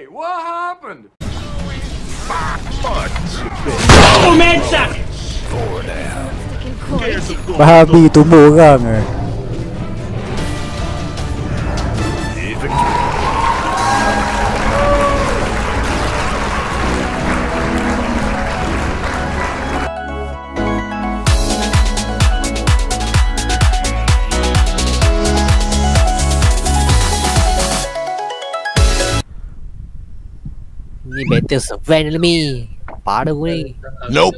what happened? Oh man, suck. Bahabi tumbuh orang eh. Ni better survive enemy. Apa ada ni? Nope.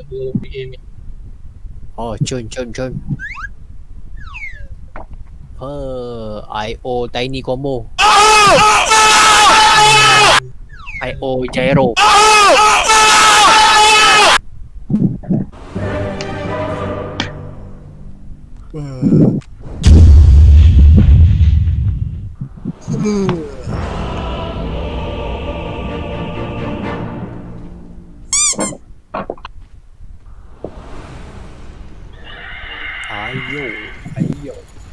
Oh, cun. IO tiny combo. IO gyro. Ayo.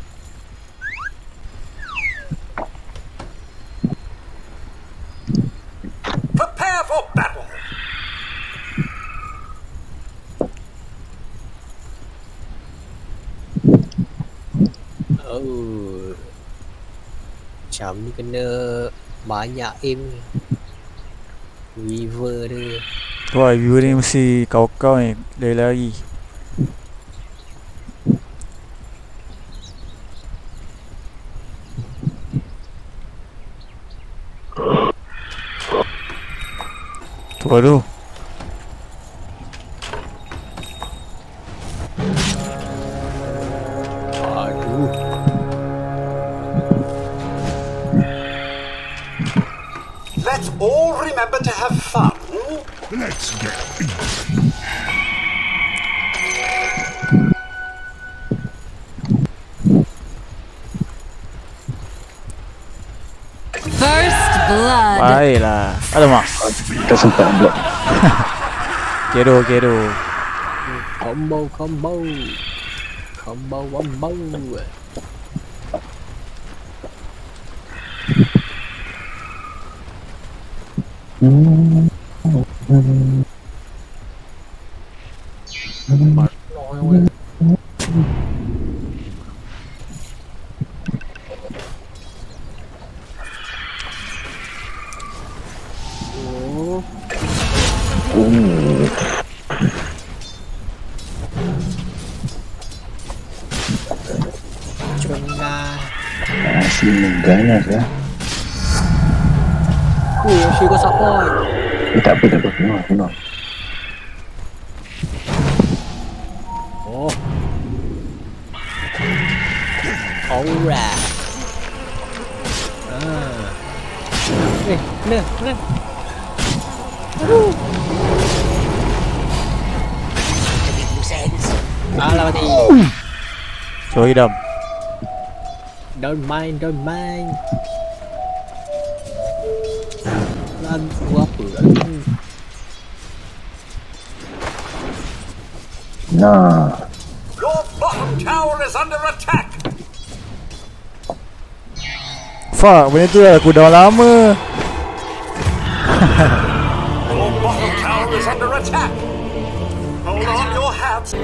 Prepare for battle. Oh. Macam ni kena banyak aim ni. Weaver dia. Wah, viewer ni mesti kau ni lari-lari. Waduh. Let's all remember to have fun. Let's get beat. First blood. Baiklah. Alamak. Kita sempat block. Kero. Combo. Masih ganas ya. She got support. Tak apa. Penuh. Oh. Alright. Nah. Alah mati. Sorry Dam. Don't mind. Lagu apa lagi? Nah. Your bottom tower is under attack. Fuck, benda tu dah aku dah lama. Your bottom tower is under attack. Hold on your hats.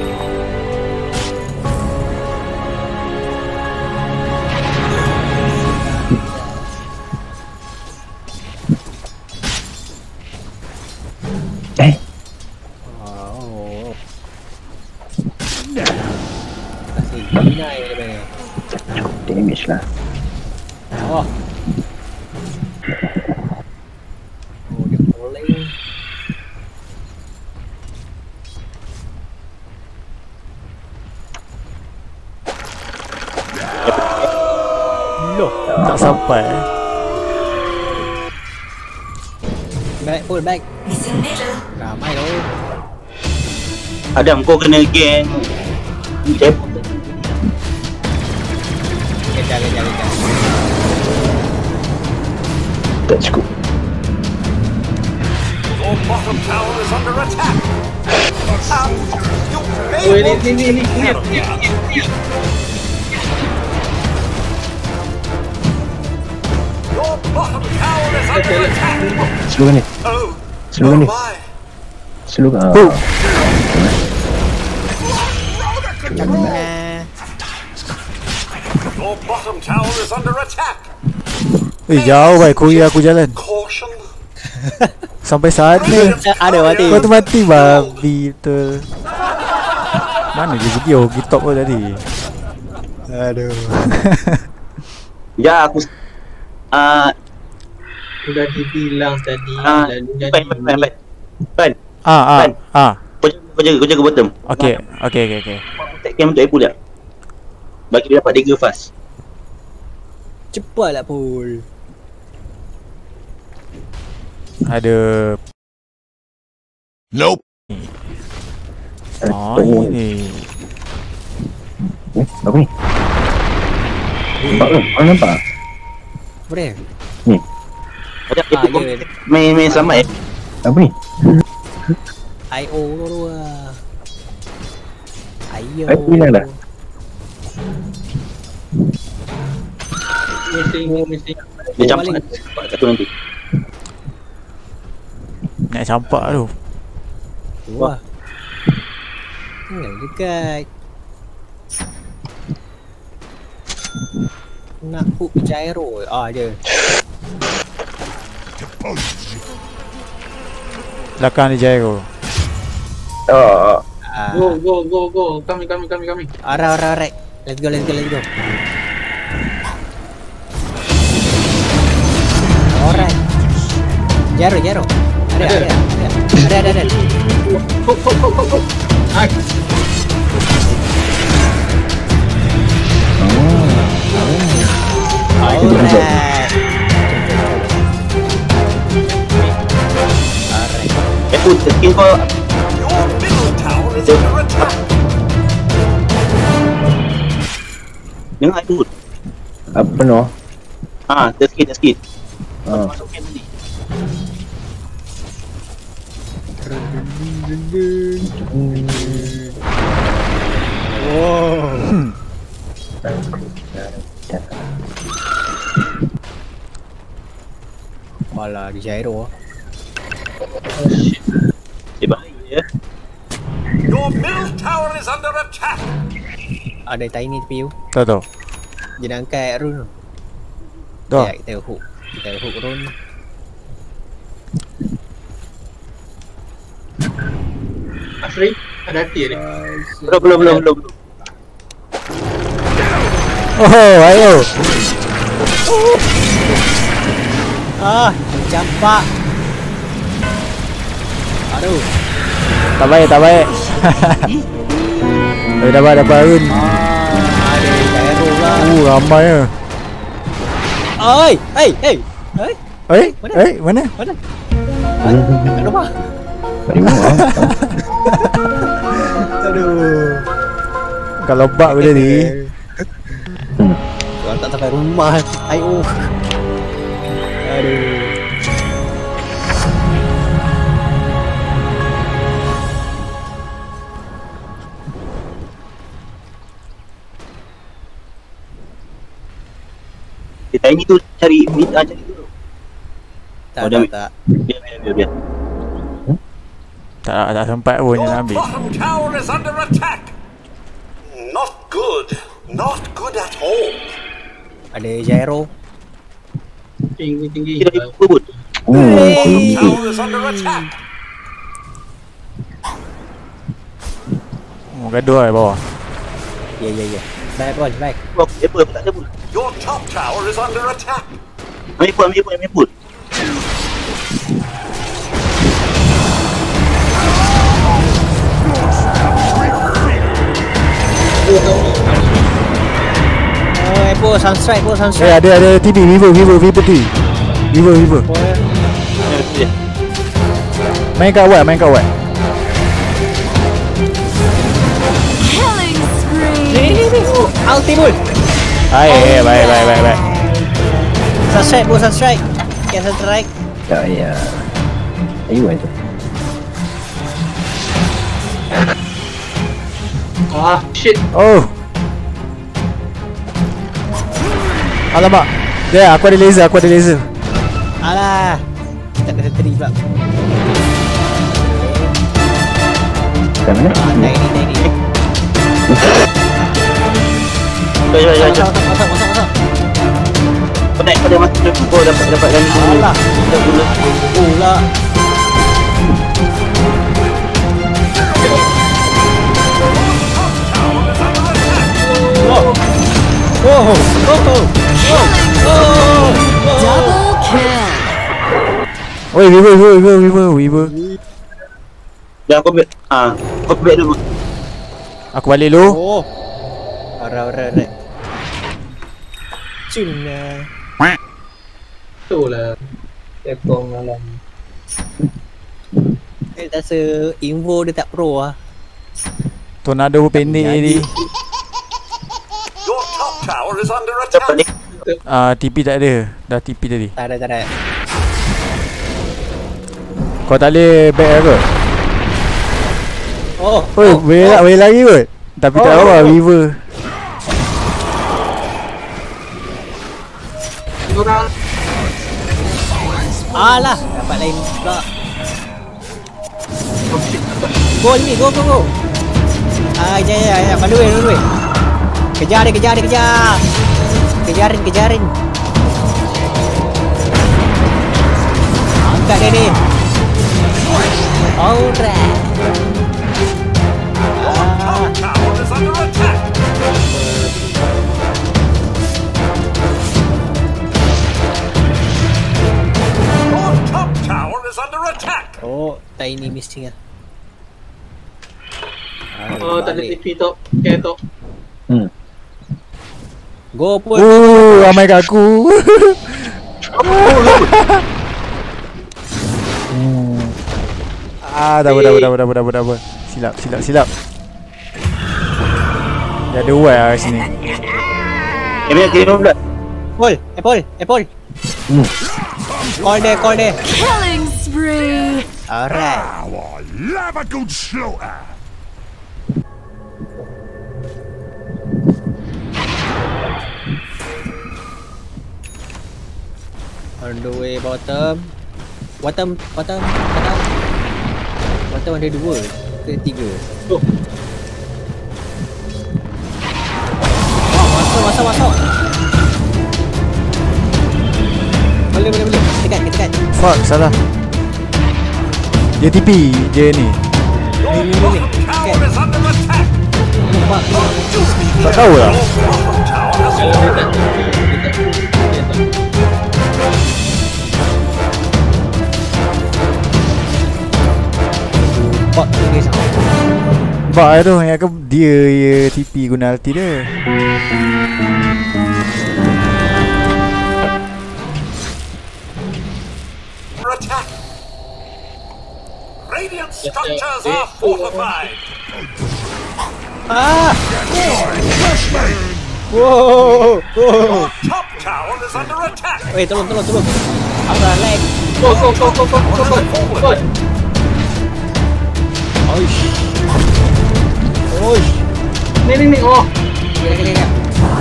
Kasih deny dia. Cukup damage lah. Oh, dia boleh. Loh, Tak sampai back. Ramai tu. Adam, kau kena gang Jep. Kejar. Tak cukup. Your bottom tower is under attack. You may Oh, want to ini. take care of that. Your Your bottom tower is under attack. Slow ni. Oh, Slow oh ni. my. Slow ah. Your bottom tower is under attack. Jauh baik kuih aku jalan. Caution. Sampai saat ni Ada mati. kau tu mati babi betul. Mana dia pergi? Oh pergi top pun tadi. Aduh. Ya aku Sudah dibilang tadi lalu jadi Pan. Kau jaga bottom. Okay. Tak game untuk Apple dia. Bagi dia dapat dagger fast. Cepatlah Pul. Ada Nope. oh ini. Apa ni? Nampak ke? Kau nampak? Boleh? Ada Ah, Apple dia- main selamat Apa ni? I.O. tu lah. Ayo. I.O. hilang dah? mesti Dia campak satu nanti. Nak campak tu. Wah. Tinggal dekat. Nak hook gyro. Dia. Belakang dia gyro. Oh. go kami Alright. Let's go. Alright. Gyro. Ada. Alright. Apple skin kau Your middle tower is under attack. dengar Apple. Apa no? Terskit. Ah. Masuk game tadi. Wow. Malah di gyro. Bahaya. Your middle tower is under attack. Ada tiny tepi tu. Tahu. Dia nak angkat rune tu. Dah. Ya, kita hook rune. Afri ada hati ni. Belum. Oh, ayo. Campak. Aduh. Tak baik. Dapat Arun. Ada gyro lah. Ramai ya. Hey. Mana? Kat rumah. Kat rumah? Aduh. Kalau bak aku tadi. Kau tak sampai rumah. I.O. Aduh. Tiny tu cari dulu. Tak. Biar. Tak sempat pun Your nak ambil. bottom tower is under attack. Not good at all. Ada gyro. Tinggi. Kita pergi pun. Tower is under attack. Gaduh di bawah. Ya. Baik. Apple tak ada pun. Your top tower is under attack. Ambil pun. Apple sunstrike. Ada TV Vivo TV. Vivo. Main kat awal. Ni. Ultimate. Baik. Sunstrike. Cancel strike. Ya. Ayo itu. Shit. Oh. Alamak. Dia, aku ada laser. Alah. Tak ada sentry pula. Kat mana? Naik ni. Jom. Masuk. Kau naik pada masa tu kau dapat lagi dulu. Alah. Kita guna. Pula. Double kill. Oi, Weaver. Dah kau ambil. Kau ambil dulu. Aku balik dulu. Oh. Alright. Cuna. Itulah Tekong malam. Tak rasa info dia tak pro lah. Tornado pendek ni. Your top tower is under Dapat ni. attack. TP tak ada. Dah TP tadi. Tak ada. Kau tak boleh back aku. Oh. Boleh lagi kot. Tapi tak tahu lah Weaver. Korang Alah, dapat lain pula. Go ni, go. Ya. Bandu way. Kejar dia. Kejarin. Angkat dia ni. Alright. Top tower is under attack. Your top tower is under attack. Oh, tiny missing lah. Oh tak ada TP top. Okay top. Go pun. Ramai kat aku. Tak apa. Silap. Dia ada white lah kat sini. Kira pula. Apple. Call dia. Killing spree. Alright. Our lava good slaughter. On the way bottom. Bottom ada 2 ke 3. Oh. Masuk. Boleh. Dekat. Fuck, salah. Dia TP je ni. Your bottom tower is under attack. Nampak. Tak tahu lah. Bottom tower has fallen. Bot tu guys. Bak tu yang dia TP guna ulti dia. Attack. Radiant structures are fortified. Wow. Your top tower is under attack. Weh, tolong. Apa lag? Go. Oish. Ni. Oh. Kena.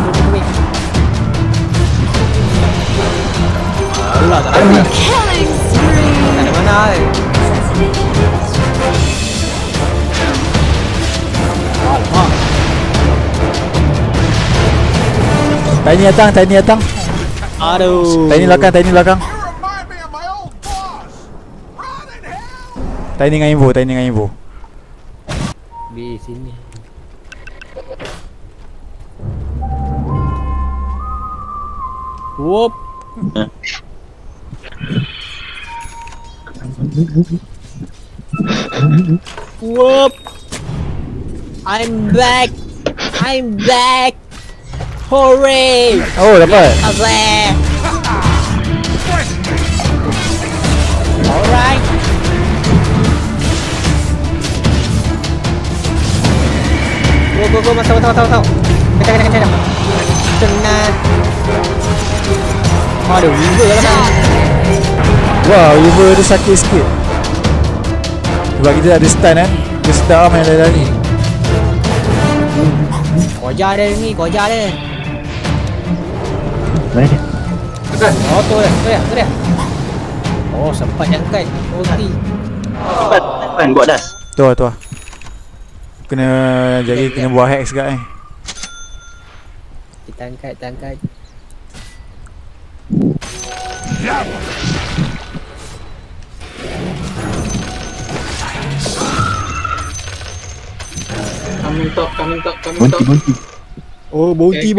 Allah, tak ada. Killing spree. Tak ada mana. Alamak. Tiny datang. Aduh. Tiny belakang. You remind me of my old boss. Run in hell. Tiny dengan info. Di sini. Whoop. Whoop. I'm back. Hooray. Oh, dapat. Azeh. Alright. Go, masuk. Kejar. Senang. Aduh, Weaver lah. Wah, Weaver dia sakit sikit. Sebab kita ada stun kan. Dia sedap main lari. Koja dia ni. Mana dia? Oh tu dia. Oh sempat jangkai. Ulti. Cepat buat das. Tu. Kena jadi kena buat hack sekejap ni. Kita angkat. Coming top. Bunti. Oh bonti.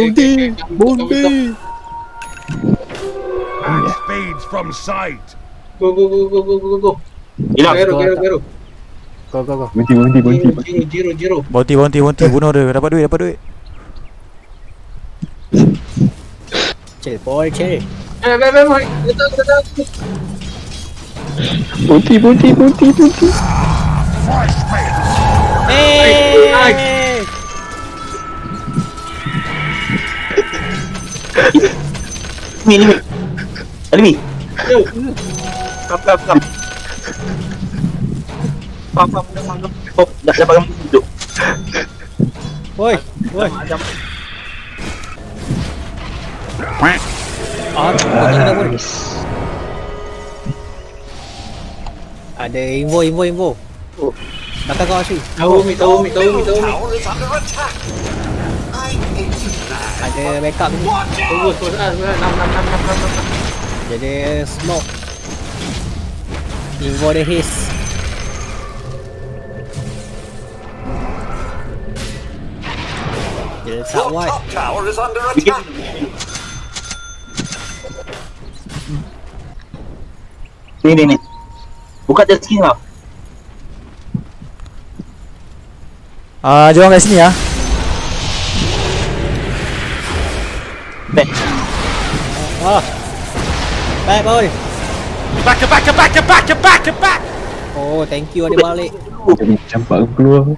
Axe fades from sight. Go. Hilang. Gero. Go. Bunti. Jiro. Bounty. Bunuh dia. Dapat duit. Chill boy. Boy. Betul. Bunti. Hey. Enemy. Come. Pam. Dah dapat duduk. Woi. Ada info. Oh. Belakang kau Asri. Tahu mi. Tower is under attack. I hate you, man. Ada backup ni. Watch out! Tunggu. 6. Jadi smoke. Info dia his. Dia letak Your white. top tower is under attack. Ni. Buka jet ski tau. Jom kat sini ah. Back. Back boy. Back. Oh thank you ada balik. Jadi campak keluar.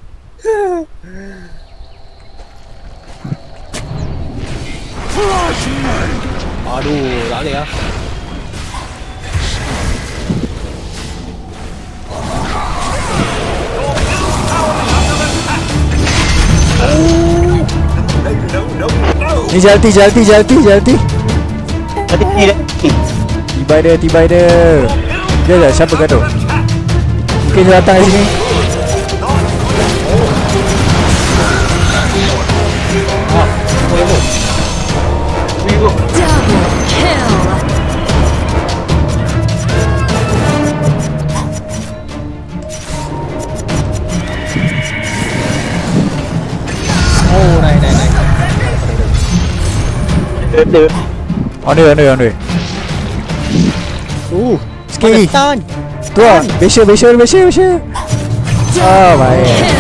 Aduh tak boleh lah. No. Ni jalti. Tibai dia. Dia siapa gaduh? Mungkin dia datang kat sini. Double kill. Oh naik. On the way. Sikit. Stun. Tu lah. Besha. Ah, baik. Kill.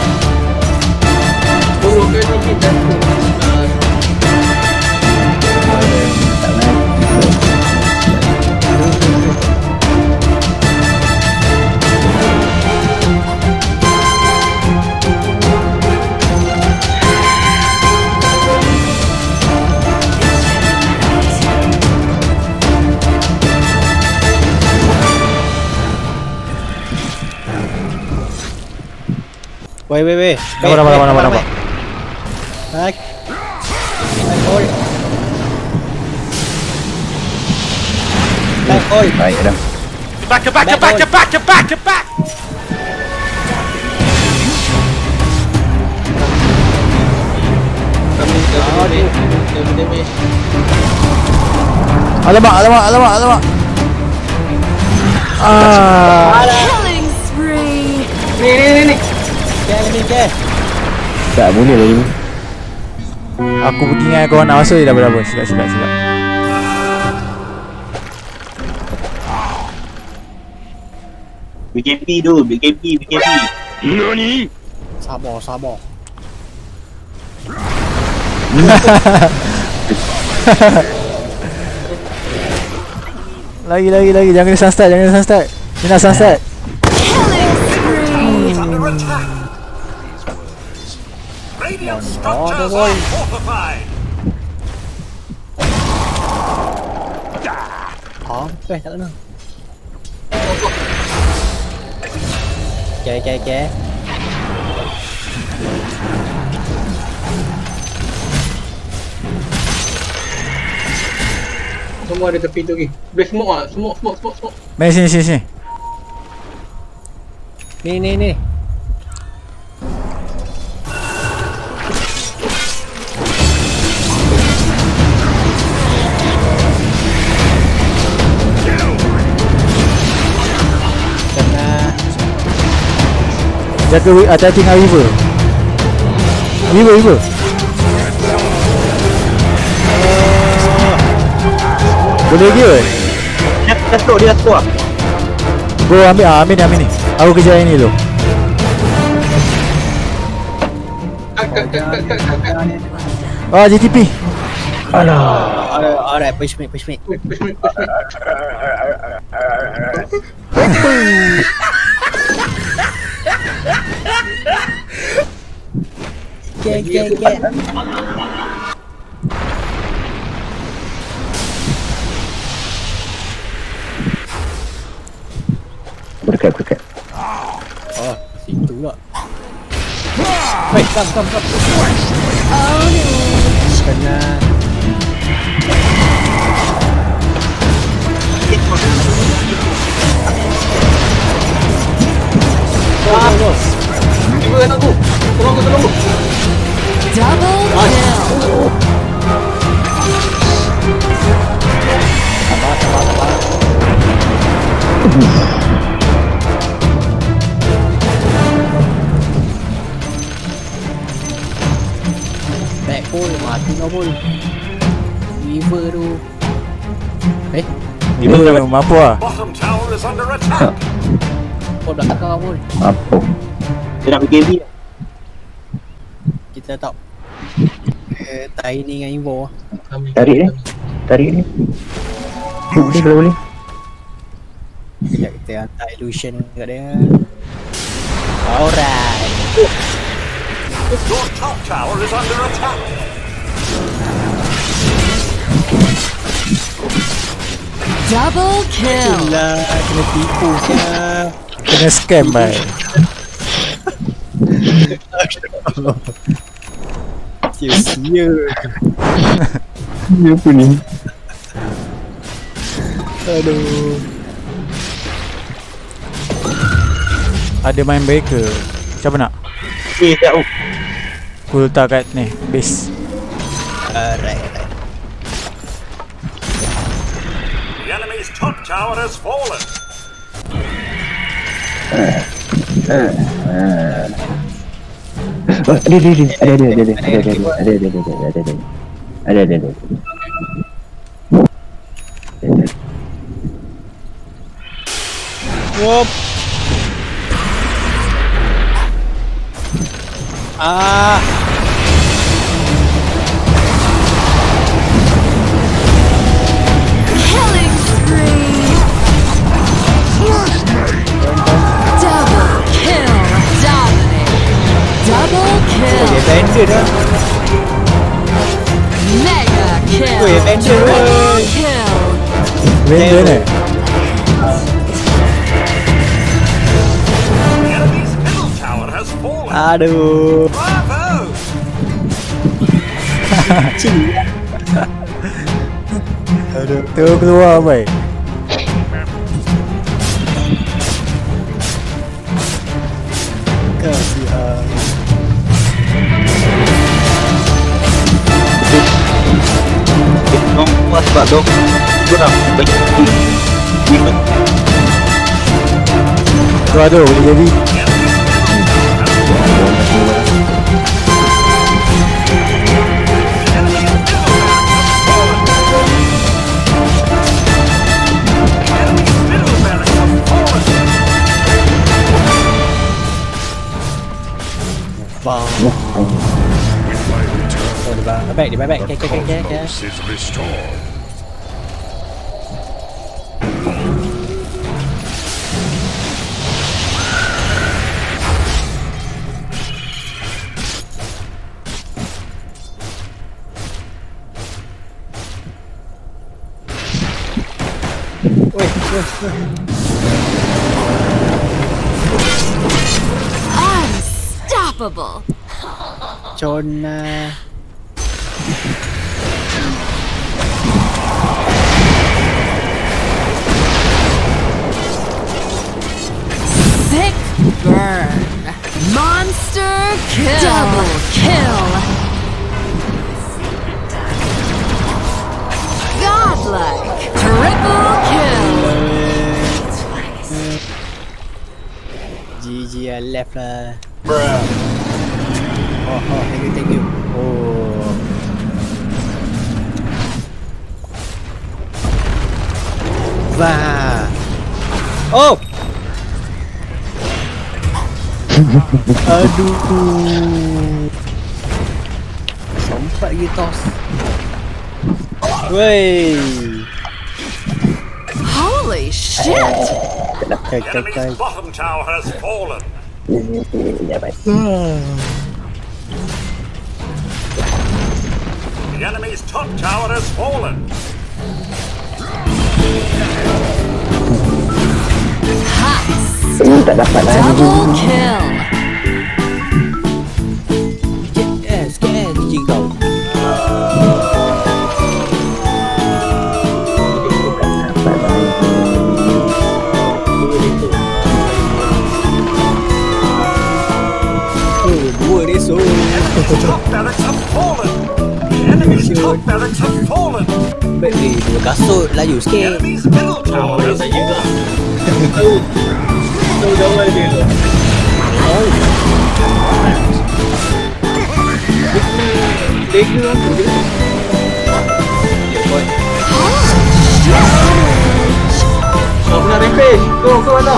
Wait. Nampak. Back. Oi. Baik dah. Back. Alamak. Killing spree. Ni. Ke. Tak boleh lagi ni. Aku pergi dengan kawan nak masuk je dah berapa. Silap. BKB tu, BKB. Sabar. Lagi. Jangan sunstart. Kena sunstart. Killing spree. Under attack. Radiant structures boy. are fortified. Tak kena. Okay. Semua ada tepi tu lagi. Boleh smoke ah, smoke. Mari sini. Ni. Jaga hati-hati dengan river. Boleh dia. Dia slow. Bro ambil ni. Aku kejar yang ni tu. Kak. JTP. Alright, push me. Get. Berdekat. Oh, situ lah. Wait, come. Kena. Tolong. Double kill. Back pole, mati kau pole. River tu. River mampu lah. Bottom tower is under attack. Pole belakang kau pole. Apa? Dia nak pergi heavy. Kita tak tai ni dengan Evo. Tarik ni. Boleh kalau boleh. Sekejap kita hantar illusion kat dia. Alright. Your top tower is under attack. Double kill. Lah, kena tipu kan. Kena scam baik. Sia-sia. Ni apa ni? Aduh. Ada main breaker. Siapa nak? Tak. Aku letak kat ni base. Alright. The enemy's top tower has fallen. Ada. Wop. Killing spree. Double kill. Dominate. Double kill. Dia bender dah. Mega kill. Weh, bender Triple weh. kill. Render ni. The enemy's middle tower has fallen. Aduh. Bravo! Aduh, tu keluar baik. Kasihan. Nombor sebab tu. Kurang baik. Tu ada boleh jadi. Bang. Oh, dia baik. Okay. Is restored. Unstoppable. Chona. Overkill. Double kill. Godlike. Triple kill. GG left lah. Bruh. Oh, thank you. Oh. Wah. Oh. Aduh. Sempat lagi toss. Wey. Holy shit. The enemy's bottom tower has fallen. The enemy's top tower has fallen. Tak dapat lagi. Double kill. Scan gigi kau. Dua reso. Top barracks have fallen. The enemy's top barracks have fallen. Baik ni, dua kasut laju The sikit. enemy's middle tower has fallen. Tahu awal dia tu. Lega aku dia. Kau nak rampage? Kau mana?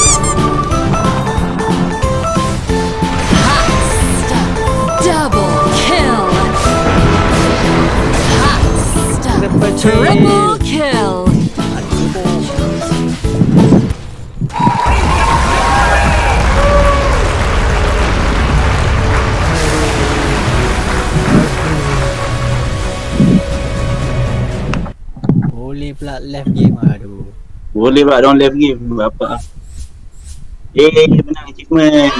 Double kill. Hot stuff. Triple kill. Boleh pula left game. Aduh. Boleh pula down left game. Apa? Menang achievement.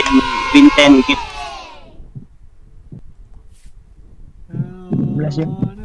Win 10 kita. 11 je.